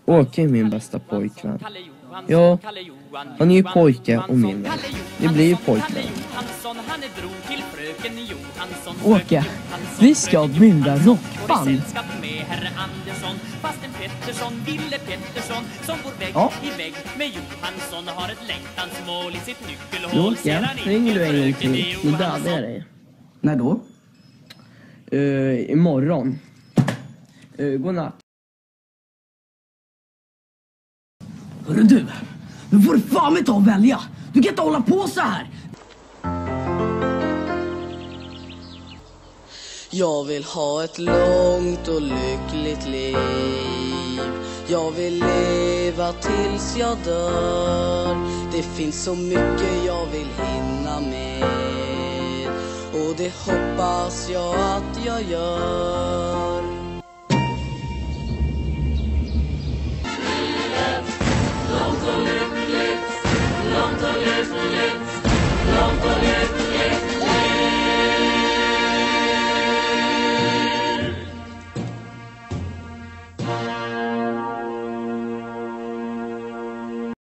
Åke är min bästa pojkvän. Ja, han är ju pojke och min vän. Det blir ju pojkvän. Åke, vi ska bilda rockband. Ja. Åke, ringer du en gång till? Nu dödar jag dig. När då? Imorgon. Godnatt. Hörru du, nu får du fan med ta och välja. Du kan inte hålla på så här. Jag vill ha ett långt och lyckligt liv. Jag vill leva tills jag dör. Det finns så mycket jag vill hinna med, och det hoppas jag att jag gör.